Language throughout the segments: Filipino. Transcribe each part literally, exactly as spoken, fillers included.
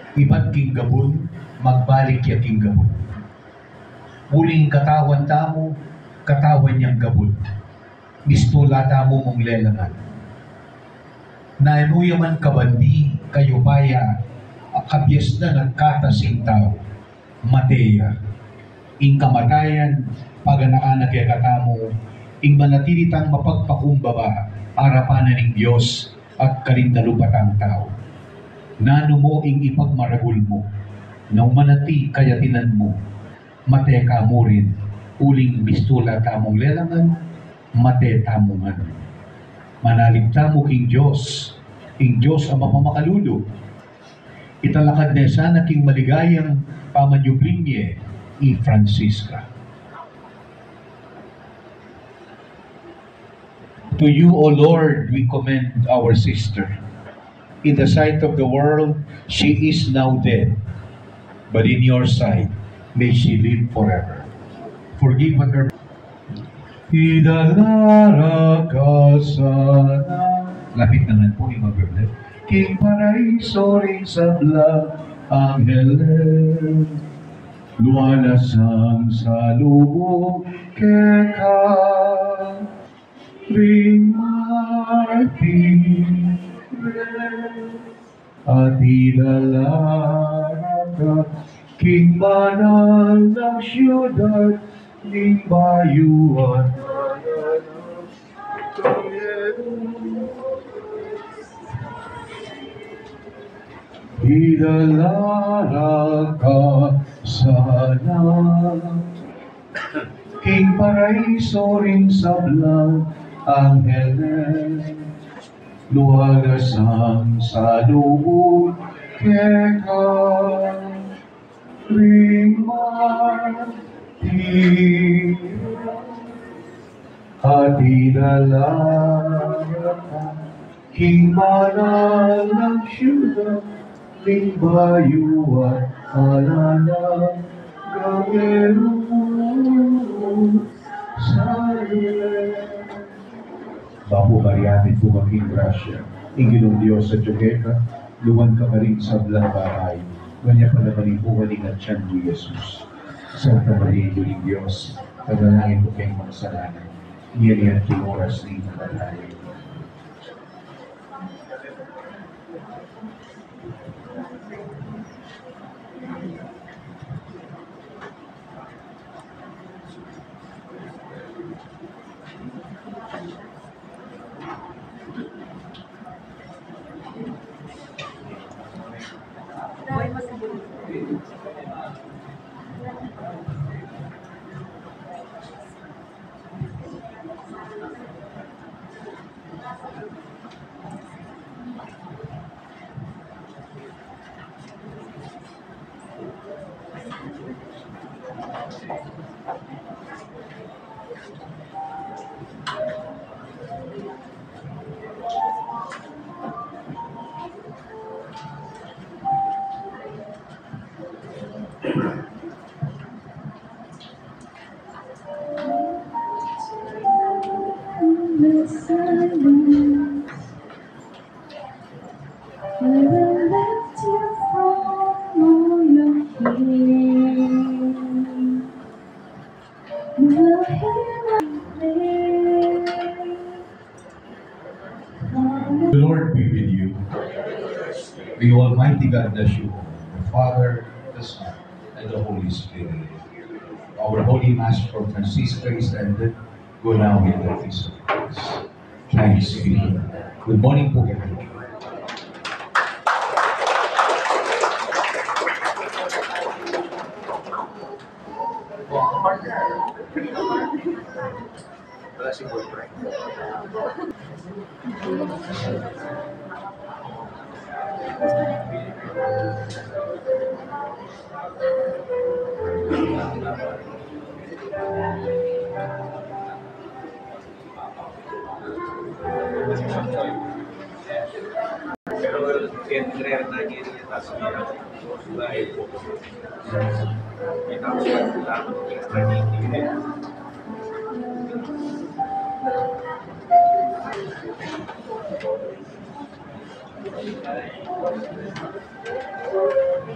Iba't king gabon, magbalik ya king gabon. Muling katawan tamo, katawan niyang gabon. Mistula tamo mong lelangan. Nainuya man kabandi, kayo baya, kabyes na nagkatasing tao. Mateya, ing kamatayan, paganaanak ya katamo, ing manatiritang mapagpakumbaba, arapanan ng Diyos at kalindalupatang tao. Nano mo ing ipagmaragul mo, na umanati kayatinan mo, mateka mo rin, uling bistula tamong lelangan, mate tamongan. Manalig tamo king Diyos, king Diyos ang mapamakalulo. Italakad na sana king maligayang pamanyubling niya, i Francisca. To you, O Lord, we commend our sister. In the sight of the world, she is now dead, but in your sight, may she live forever. Forgive her. Idalara ka sana. Lapit naman po yung mag-birthday. King Paraiso rin sa blang Angeles. Luwalasang sa lubog keka. Ring Martin. At idalara ka. King banal ng siyudad. Ning bayuan. Idalara ka sana. King Paraiso rin sa blang Angeles. Luwagasang sa lubog keka. Ring Martin. At idalara ka. King banal ng siyudad. Ning bayuan alala gawero sa Bapo Mariatin po maging grasya. Ingilong Diyos sa Jogeka, luwan ka pa rin sa blang bahay. Ganyan pa naman po at siyan ni Jesus. Santa Maria, Duling Diyos, tagalangin po kayong magsalanan. Iyan yan kayong oras ni Natalay. The Lord be with you. The Almighty God bless you all, the Father, the Son, and the Holy Spirit. Our Holy Mass for Francisca is ended. Go now in the peace of Christ. Thanks be to God. Good morning po everyone. Thank you.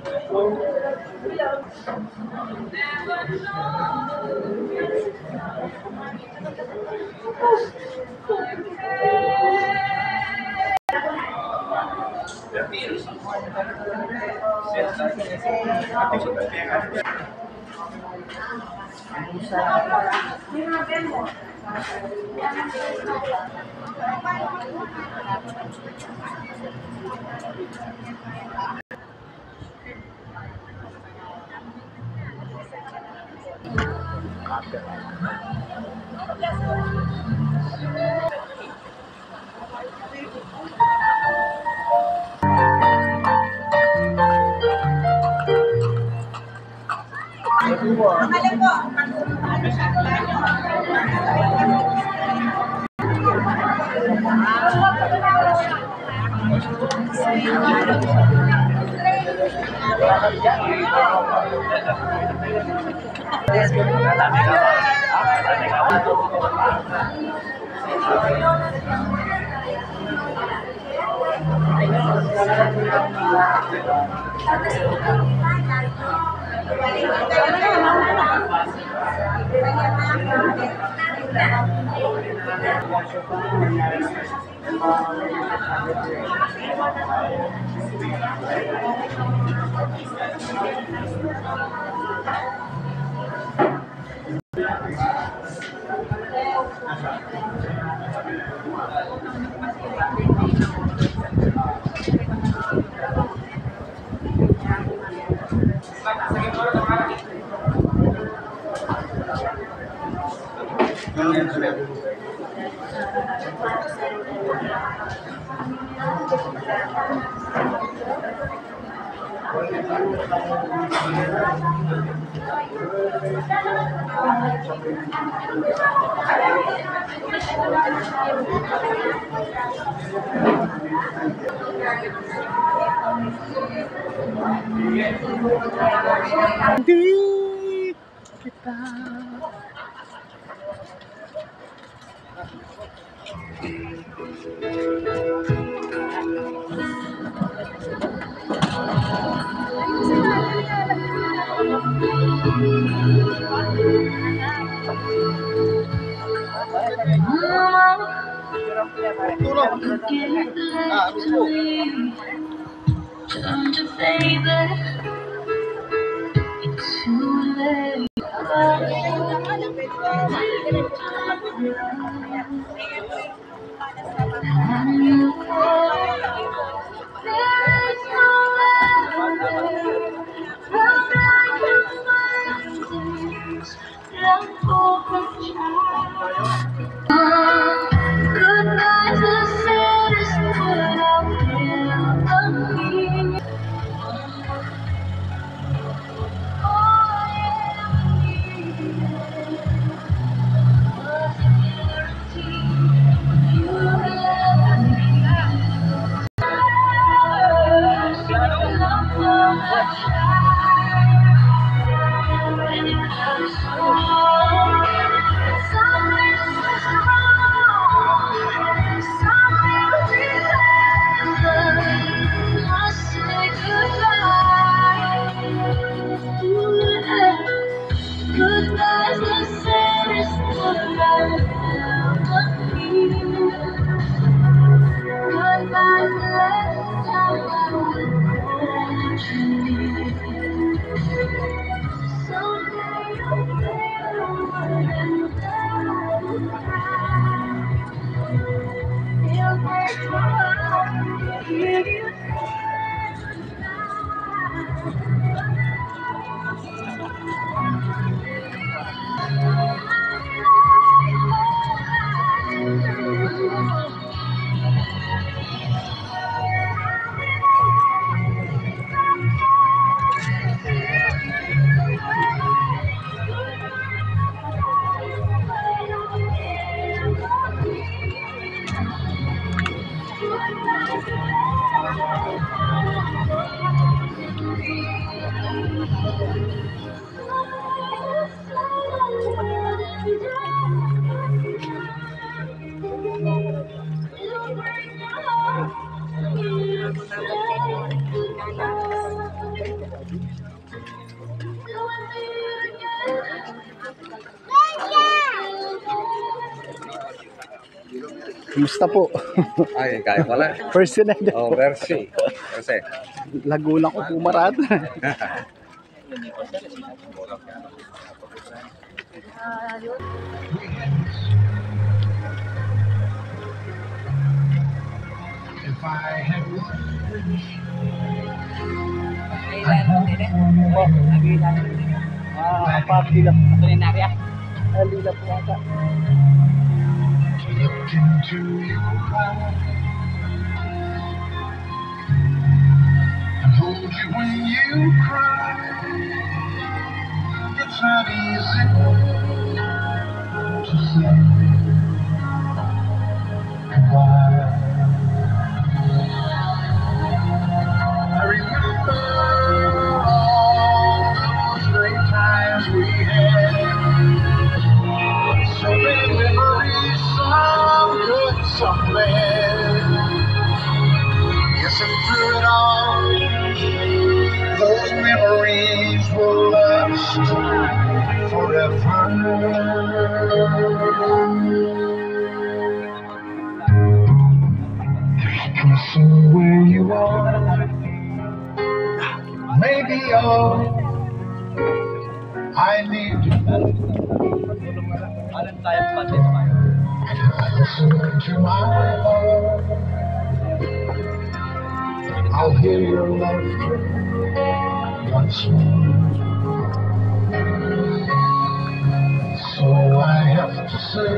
Hindi kita. Kumusta po? Ay, kaya pala. First yun na. Oh, Mercy. Mercy. Laguna ko pumarada. If I had one wish, Ah, apatila. Kulinarya. Alila po ata. look into your eyes and hold you when you cry. It's not easy to say goodbye. I remember all those great times we had. So many memories, some good, some bad. Yes, and through it all, those memories will last forever. I can see where you are. Maybe all I need to know. Alam tayo pa dito kayo. And if I listen to my heart, I'll hear your laughter once more. So I have to say,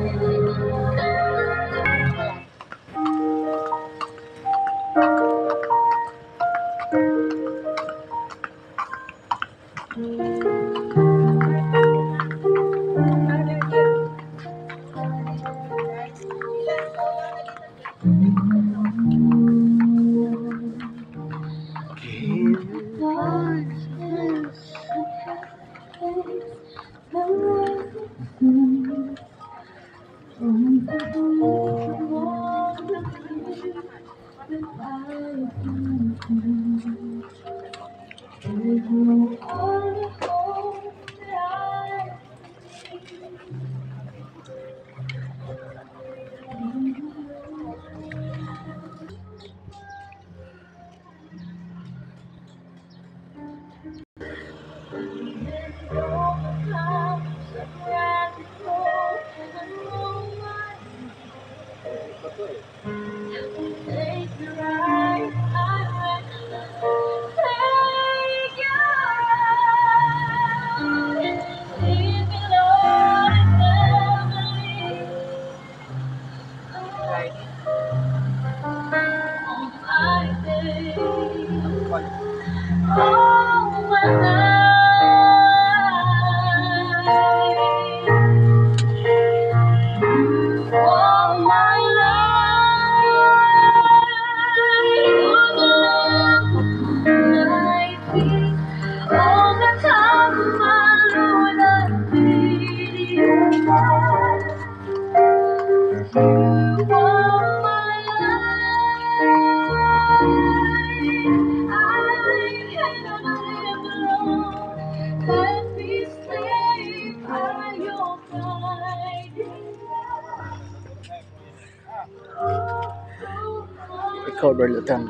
Cover lutan.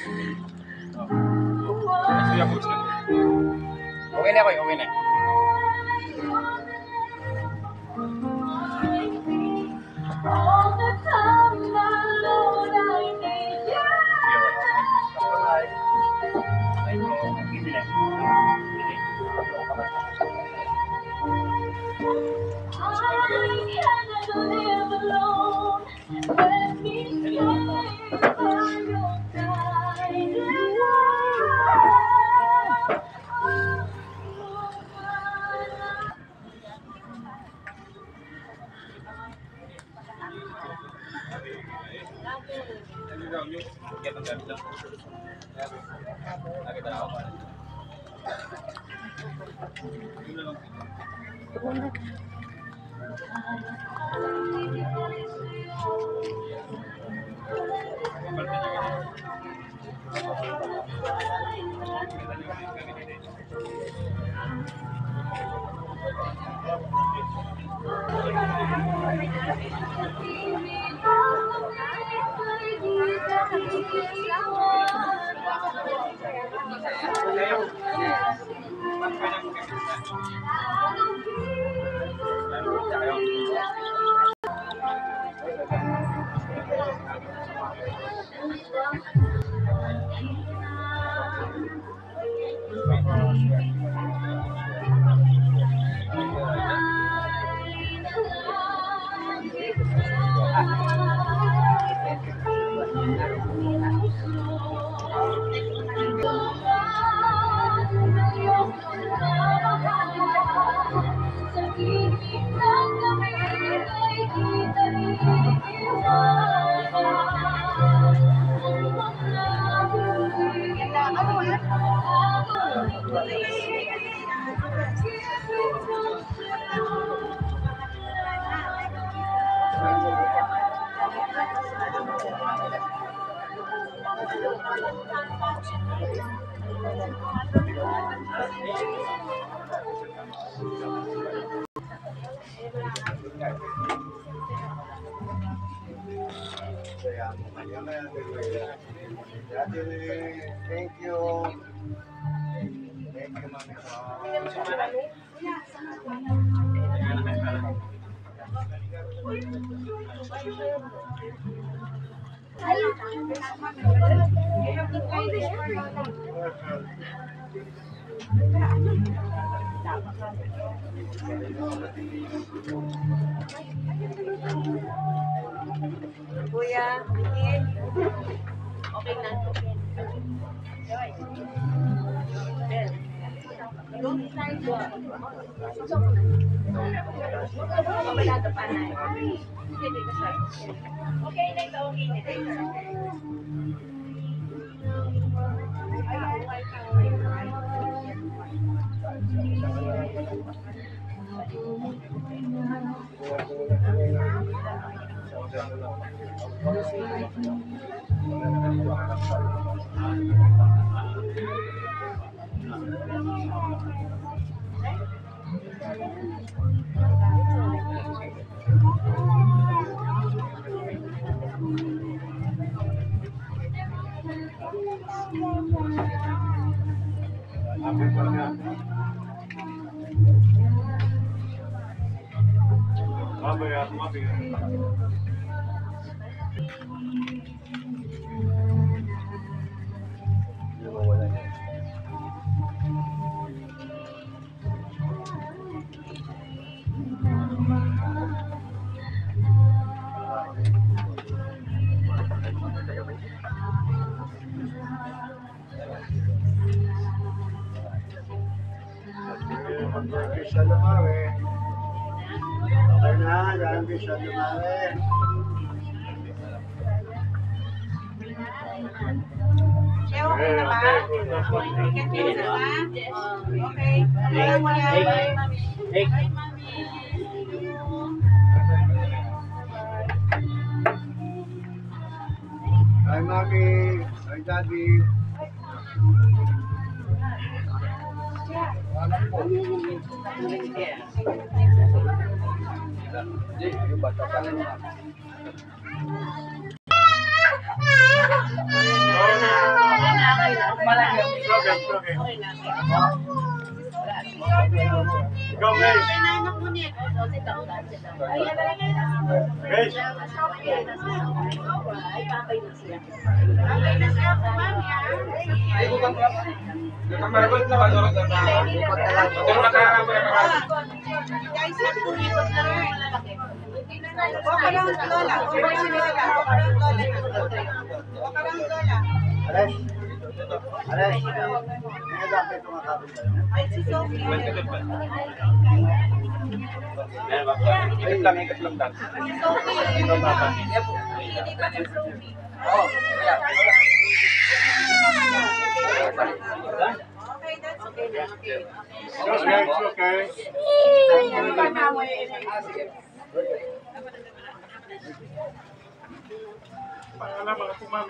Okay na ako, okay na. Thank you. Thank you, Mami. Kuya, Ian. Okay na. Ben. Mabalado pa na. Okay na ito. Okay na ito. Mag-burger siya lumawi. Okay na, mag-burger siya lumawi. Siya, okay na ba? Okay na ba? Okay. Alam mo yan. Hey, mami. Hi, Mami. Hi, Daddy. Yung bata pa lang. Go, guys. Alas. Alas. Ngayon lang may tumakapit tayo. Ikot lang, ikot lang dati. Oh, yeah. Okay, it's okay. Pangalaman ako, Mami.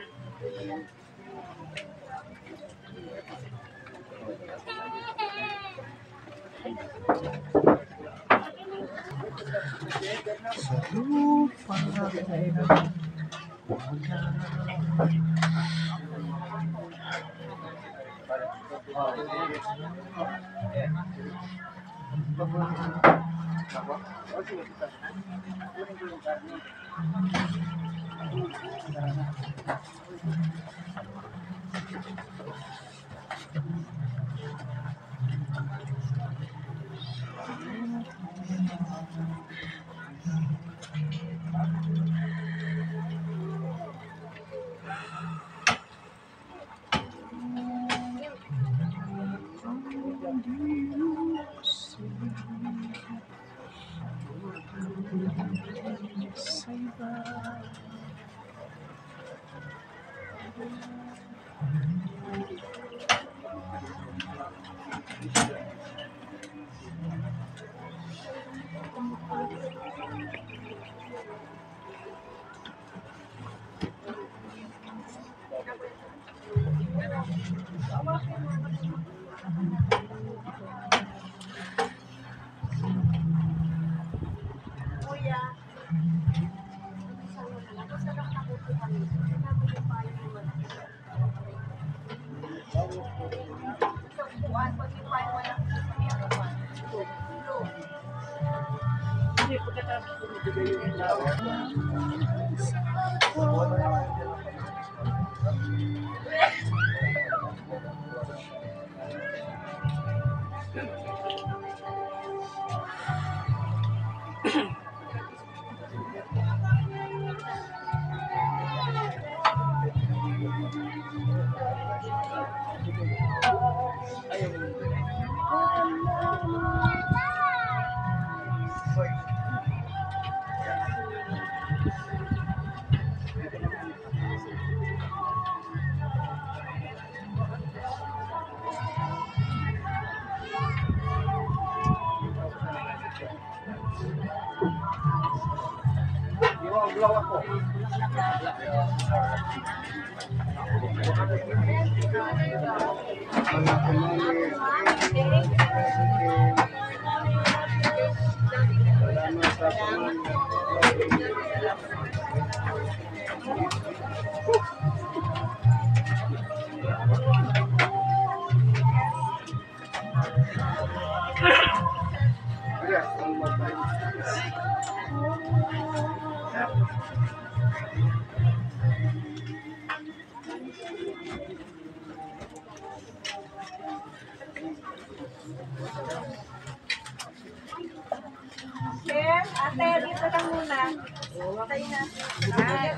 Sir, ate, dito lang muna. Tayo na. Ay.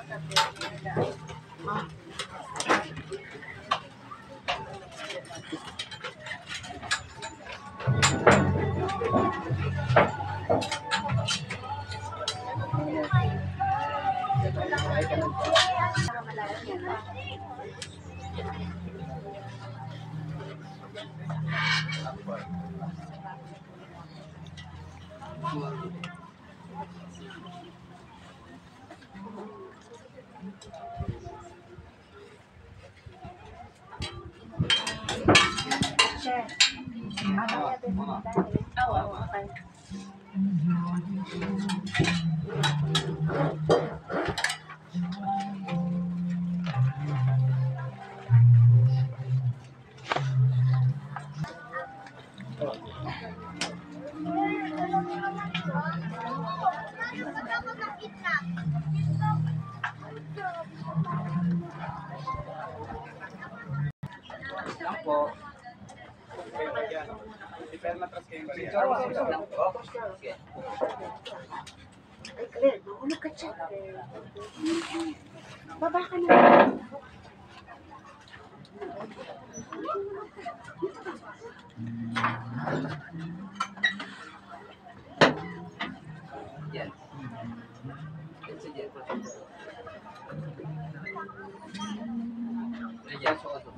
Sir, abang natin muna tayo. Oo, okay. Lang po. Si Permatras kayo ba? Ay, Claire, mahulog ka dyan. Baba ka na. Yan. Yan si Jen. Yan, so ano.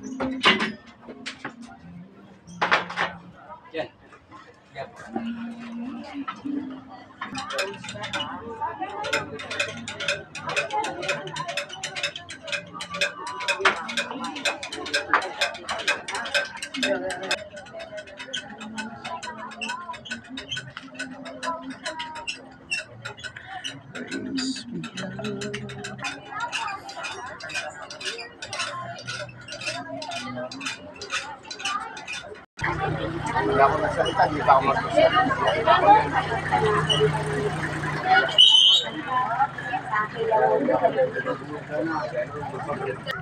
Yan. Yan. Wala akong nasalita, hindi pa ako magsasalita.